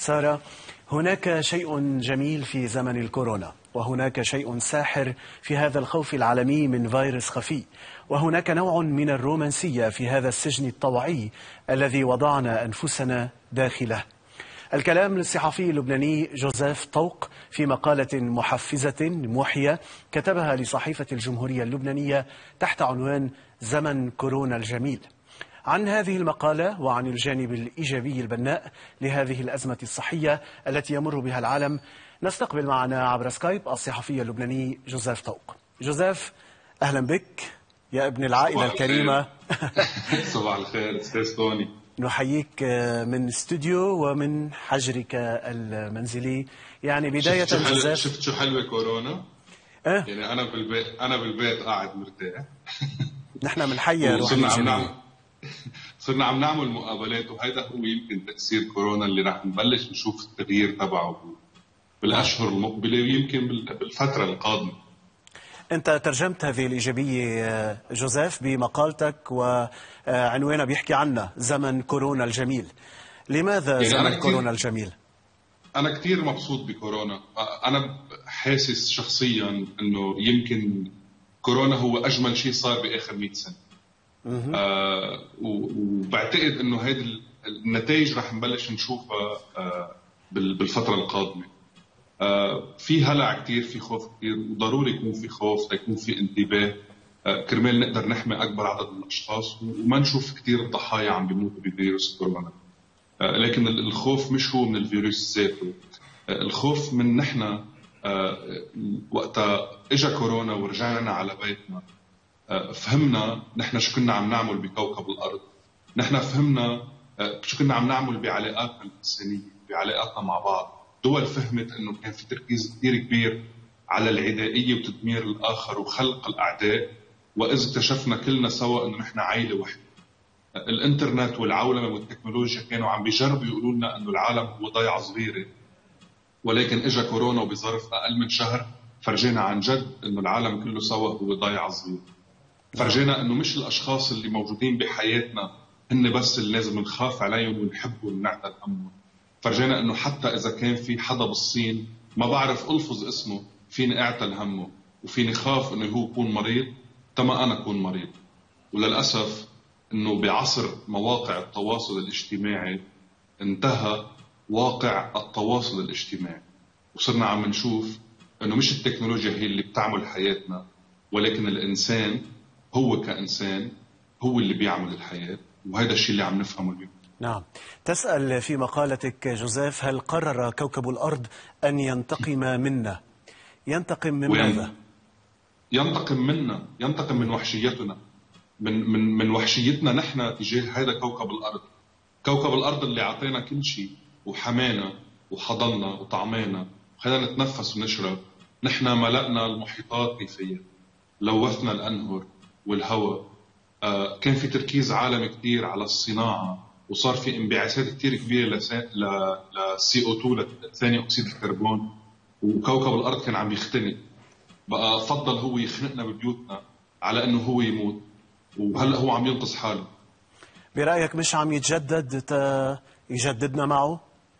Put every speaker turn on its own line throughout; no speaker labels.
سارة، هناك شيء جميل في زمن الكورونا، وهناك شيء ساحر في هذا الخوف العالمي من فيروس خفي، وهناك نوع من الرومانسية في هذا السجن الطوعي الذي وضعنا أنفسنا داخله. الكلام للصحفي اللبناني جوزيف طوق في مقالة محفزة موحية كتبها لصحيفة الجمهورية اللبنانية تحت عنوان زمن كورونا الجميل. عن هذه المقالة وعن الجانب الإيجابي البناء لهذه الأزمة الصحية التي يمر بها العالم نستقبل معنا عبر سكايب الصحفي اللبناني جوزيف طوق. جوزيف، أهلا بك يا ابن العائلة الكريمة.
صباح الخير أستاذ توني.
نحييك من استوديو ومن حجرك المنزلي. يعني بداية جوزيف،
شفت شو حلوة كورونا؟ يعني أنا بالبيت قاعد مرتاح.
نحن بنحيي روح الجميع.
صرنا عم نعمل مقابلات، وهذا هو يمكن تأثير كورونا اللي راح نبلش نشوف التغيير تبعه بالأشهر المقبلة ويمكن بالفترة القادمة.
أنت ترجمت هذه الإيجابية جوزيف بمقالتك وعنوانها بيحكي عنها زمن كورونا الجميل. لماذا يعني زمن كورونا الجميل؟
أنا كتير مبسوط بكورونا. أنا حاسس شخصيا أنه يمكن كورونا هو أجمل شيء صار بآخر 100 سنة. وبعتقد أنه هذه النتائج رح نبلش نشوفها بالفترة القادمة. في هلع كتير، في خوف كتير، وضروري يكون في خوف ليكون في انتباه كرمال نقدر نحمي أكبر عدد من الأشخاص وما نشوف كتير ضحايا عم بيموتوا بفيروس كورونا. لكن الخوف مش هو من الفيروس ذاته، الخوف من نحن وقتها اجا كورونا ورجعنا على بيتنا فهمنا نحن شو كنا عم نعمل بكوكب الأرض، نحن فهمنا شو كنا عم نعمل بعلاقاتنا الإنسانية، بعلاقاتنا مع بعض. دول فهمت أنه كان في تركيز كتير كبير على العدائية وتدمير الآخر وخلق الأعداء، وإذ اكتشفنا كلنا سوا أنه نحن عائلة واحدة. الإنترنت والعولمة والتكنولوجيا كانوا عم بيجربوا يقولوا لنا أنه العالم هو ضيعة صغيرة، ولكن إجا كورونا وبظرف أقل من شهر فرجينا عن جد أنه العالم كله سوا هو ضيعة صغيرة. فرجينا أنه مش الأشخاص اللي موجودين بحياتنا هن بس اللي لازم نخاف عليهم ونحبهم ونعتل همهم. فرجينا أنه حتى إذا كان في حدا بالصين ما بعرف ألفظ اسمه فيني أعتل همه وفيني خاف أنه هو يكون مريض تما أنا أكون مريض. وللأسف أنه بعصر مواقع التواصل الاجتماعي انتهى واقع التواصل الاجتماعي، وصرنا عم نشوف أنه مش التكنولوجيا هي اللي بتعمل حياتنا، ولكن الإنسان هو كإنسان هو اللي بيعمل الحياة، وهذا الشيء اللي عم نفهمه اليوم.
نعم. تسأل في مقالتك جوزيف: هل قرر كوكب الأرض أن ينتقم منا؟ ينتقم من ماذا؟
ينتقم منا، ينتقم من وحشيتنا، من وحشيتنا نحن تجاه هذا كوكب الأرض. كوكب الأرض اللي عطينا كل شيء وحمانا وحضننا وطعمانا وخلينا نتنفس ونشرب. نحن ملأنا المحيطات كيفية، لوثنا الأنهر والهواء. كان في تركيز عالمي كتير على الصناعة، وصار في انبعاثات كتير كبيرة للسي او 2 لثاني أكسيد الكربون، وكوكب الأرض كان عم يختنق. بقى فضل هو يخنقنا ببيوتنا على أنه هو يموت، وهلأ هو عم ينقذ حاله.
برأيك مش عم يتجدد يجددنا معه؟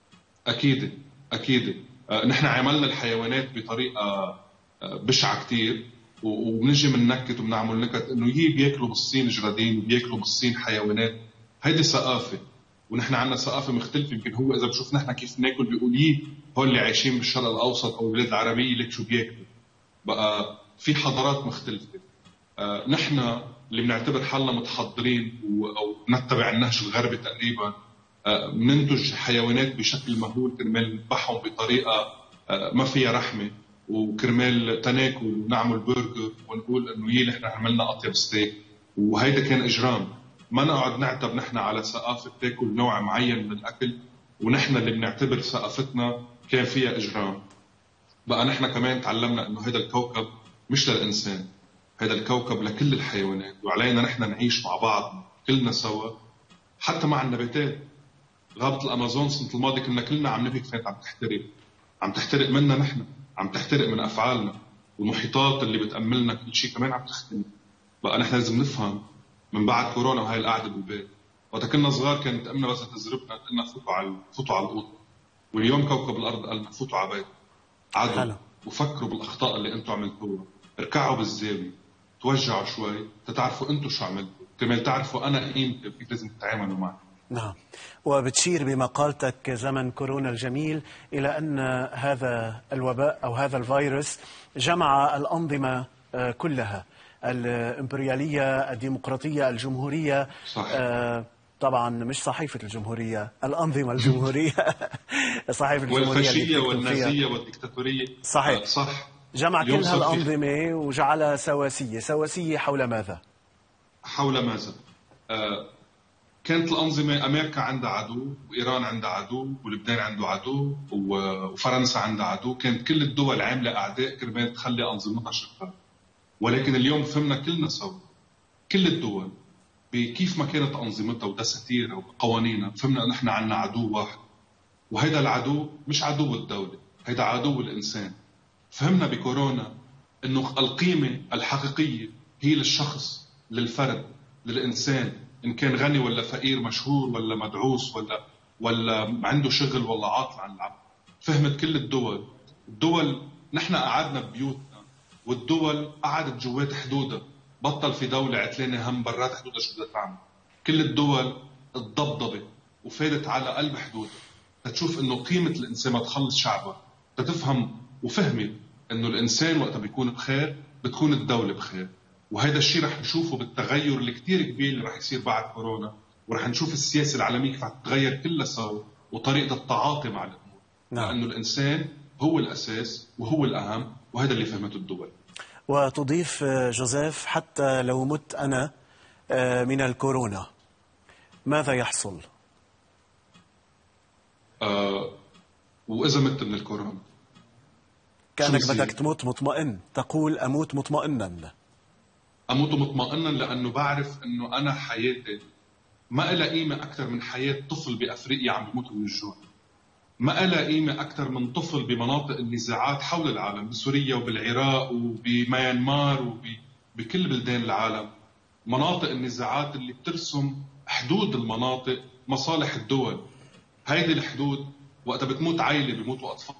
أكيد أكيد. نحن عملنا الحيوانات بطريقة بشعة كتير، وبنجي مننكت وبنعمل نكت انه بياكلوا بالصين جرادين وبياكلوا بالصين حيوانات. هيدي ثقافه، ونحن عندنا ثقافه مختلفه. يمكن هو اذا بشوف نحن كيف ناكل بيقول هول اللي عايشين بالشرق الاوسط او البلاد العربيه ليك شو بياكلوا. بقى في حضارات مختلفه. نحن اللي بنعتبر حالنا متحضرين او نتبع النهج الغربي تقريبا بننتج حيوانات بشكل مهول كرمال نذبحهم بطريقه ما فيها رحمه، وكرمال تناكل ونعمل برجر ونقول انه نحن عملنا اطيب ستيك. وهيدا كان اجرام. ما نقعد نعتب نحن على ثقافه تاكل نوع معين من الاكل ونحن اللي بنعتبر ثقافتنا كان فيها اجرام. بقى نحن كمان تعلمنا انه هذا الكوكب مش للانسان، هذا الكوكب لكل الحيوانات، وعلينا نحن نعيش مع بعض كلنا سوا. حتى مع النباتات، غابه الامازون السنه الماضيه كنا كلنا عم نبكي كانت عم تحترق منا، نحن عم تحترق من أفعالنا، والمحيطات اللي بتأملنا كل شيء كمان عم تختنق. بقى نحن لازم نفهم من بعد كورونا وهي القعدة بالبيت. وقت كنا صغار كانت أمنا بس تزربنا تقلنا فوتوا على الأوضة. واليوم كوكب الارض قال ما تفوتوا على بيت عدو،
حلو.
وفكروا بالاخطاء اللي انتم عملتوها، اركعوا بالزاويه، توجعوا شوي تتعرفوا انتم شو عملتوا، كمان تعرفوا انا قيمتي وكيف لازم تتعاملوا معي.
نعم. وبتشير بمقالتك زمن كورونا الجميل إلى أن هذا الوباء أو هذا الفيروس جمع الأنظمة كلها، الإمبريالية، الديمقراطية، الجمهورية.
صح.
طبعا مش صحيفة الجمهورية، الأنظمة الجمهورية. صحيفة الجمهورية
والفاشية والنازية والديكتاتورية.
صحيح.
صح.
جمع كل هالأنظمة وجعلها سواسية حول ماذا؟
حول ماذا؟ كانت الأنظمة أمريكا عندها عدو، وإيران عندها عدو، ولبنان عنده عدو، وفرنسا عندها عدو. كانت كل الدول عاملة أعداء كرمال تخلي أنظمتها شغالة. ولكن اليوم فهمنا كلنا سوا، كل الدول بكيف ما كانت أنظمتها ودساتيرها وقوانينها، فهمنا أن احنا عندنا عدو واحد، وهيدا العدو مش عدو الدولة، هيدا عدو الإنسان. فهمنا بكورونا أنه القيمة الحقيقية هي للشخص، للفرد، للإنسان، إن كان غني ولا فقير، مشهور ولا مدعوس ولا عنده شغل ولا عاطل عن العمل. فهمت كل الدول نحن قعدنا ببيوتنا، والدول قعدت جوات حدودها، بطل في دولة عتلانة هم برات حدودها شو بدها تعمل. كل الدول اتضبضبت وفادت على قلب حدودها تتشوف انه قيمة الانسان ما تخلص شعبها، تتفهم وفهمت انه الانسان وقتها بيكون بخير بتكون الدولة بخير. وهذا الشيء رح نشوفه بالتغير اللي كتير كبير اللي رح يصير بعد كورونا، ورح نشوف السياسة العالمية كيف رح تتغير كلها سوا، وطريقة التعاطي مع الامور.
نعم.
لانه الانسان هو الاساس وهو الاهم، وهذا اللي فهمته الدول.
وتضيف جوزيف حتى لو مت أنا من الكورونا ماذا يحصل؟
وإذا مت من الكورونا
كأنك بدك تموت مطمئن، تقول أموت مطمئنا.
أموت مطمئنا لأنه بعرف أنه أنا حياتي ما لها قيمة أكثر من حياة طفل بأفريقيا عم بيموت من الجوع، ما لها قيمة أكثر من طفل بمناطق النزاعات حول العالم، بسوريا وبالعراق وبميانمار وبكل بلدان العالم. مناطق النزاعات اللي بترسم حدود المناطق مصالح الدول. هيدي الحدود وقتها بتموت عائلة، بيموتوا أطفال،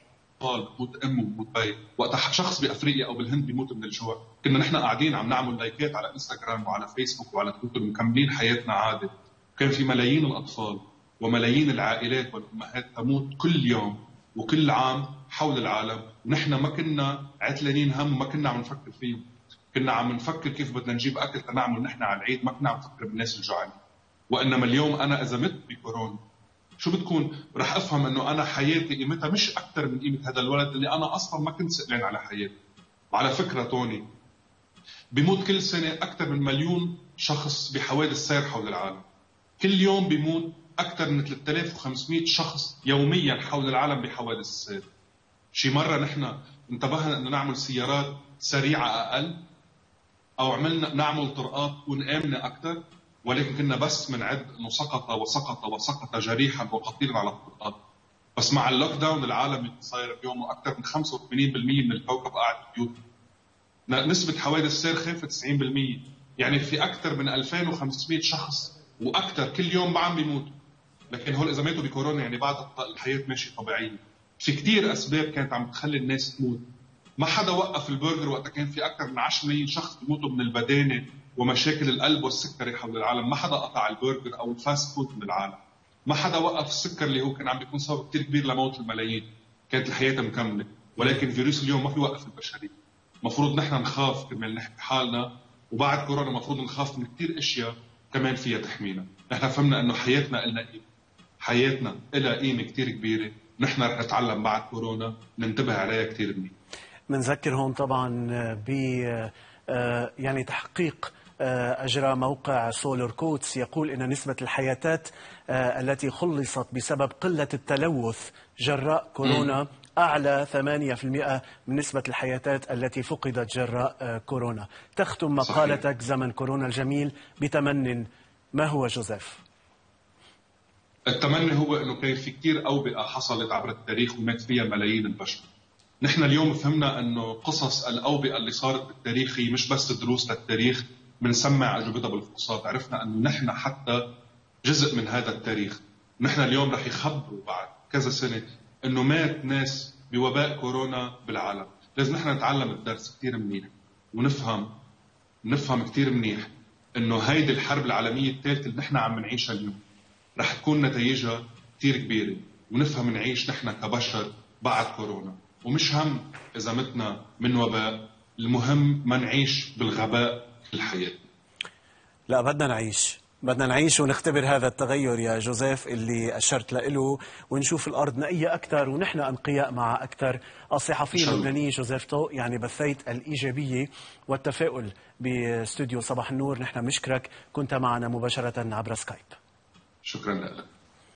بتموت أم وبتموت بي. وقتها شخص بأفريقيا أو بالهند بيموت من الجوع، كنا نحن قاعدين عم نعمل لايكات على انستغرام وعلى فيسبوك وعلى تويتر مكملين حياتنا عادي. كان في ملايين الأطفال وملايين العائلات والأمهات تموت كل يوم وكل عام حول العالم، ونحن ما كنا عتلانين هم، ما كنا عم نفكر فيه. كنا عم نفكر كيف بدنا نجيب أكل تنعمل نحن على العيد، ما كنا عم نفكر بالناس الجوعانين. وإنما اليوم أنا إذا مت بكورونا شو بتكون؟ رح أفهم أنه أنا حياتي قيمتها مش أكثر من قيمة هذا الولد اللي أنا أصلا ما كنت سألان على حياتي. وعلى فكرة توني، بيموت كل سنة أكثر من 1,000,000 شخص بحوادث سير حول العالم. كل يوم بيموت أكثر من 3500 شخص يوميا حول العالم بحوادث السير. شي مرة نحن انتبهنا أنه نعمل سيارات سريعة أقل، أو عملنا نعمل طرقات تكون آمنة أكثر، ولكن كنا بس منعد أنه سقط وسقط وسقط جريحا وقتيلا على الطرقات. بس مع اللوك داون العالمي اللي صاير اليوم، وأكثر من 85% من الكوكب قاعد ببيوت، نسبة حوادث السير خافت 90%. يعني في أكثر من 2500 شخص وأكثر كل يوم عم بيموتوا. لكن هول إذا ماتوا بكورونا يعني بعد الحياة ماشية طبيعية. في كتير أسباب كانت عم تخلي الناس تموت. ما حدا وقف البرجر وقتها كان في أكثر من 10 ملايين شخص بيموتوا من البدانة ومشاكل القلب والسكري حول العالم. ما حدا قطع البرجر أو الفاست فود من العالم. ما حدا وقف السكر اللي هو كان عم بيكون سبب كتير كبير لموت الملايين. كانت الحياة مكملة. ولكن فيروس اليوم ما في وقف البشرية. مفروض نحن نخاف كمان نحكي حالنا، وبعد كورونا مفروض نخاف من كتير اشياء كمان فيها تحمينا. نحن فهمنا انه حياتنا إلنا قيمة، حياتنا إلها قيمة كتير كبيرة، نحن رح نتعلم بعد كورونا ننتبه عليها كتير منيح.
منذكر هون طبعا ب يعني تحقيق أجرى موقع سولر كوتس يقول إن نسبة الحياتات التي خلصت بسبب قلة التلوث جراء كورونا أعلى 8% من نسبة الحياتات التي فقدت جراء كورونا. تختم مقالتك زمن كورونا الجميل بتمن، ما هو جوزيف؟
التمني هو أنه كان في كتير أوبئة حصلت عبر التاريخ ومات فيها ملايين البشر. نحن اليوم فهمنا أنه قصص الأوبئة اللي صارت بالتاريخ هي مش بس دروس للتاريخ بنسمع أجوبتها بالفحوصات. عرفنا أنه نحن حتى جزء من هذا التاريخ. نحن اليوم رح يخبروا بعد كذا سنة إنه مات ناس بوباء كورونا بالعالم. لازم نحن نتعلم الدرس كتير منيح ونفهم كتير منيح إنه هيدي الحرب العالمية الثالثة اللي نحن عم نعيشها اليوم رح تكون نتائجها كتير كبيرة، ونفهم نعيش نحن كبشر بعد كورونا. ومش هم إذا متنا من وباء، المهم ما نعيش بالغباء كل حياتنا.
لا، بدنا نعيش ونختبر هذا التغير يا جوزيف اللي أشرت له، ونشوف الأرض نقية أكثر ونحن أنقياء معها أكثر. الصحفي اللبناني جوزيف طوق، يعني بثيت الإيجابية والتفاؤل باستوديو صباح النور. نحن بنشكرك، كنت معنا مباشرة عبر سكايب.
شكرا لك.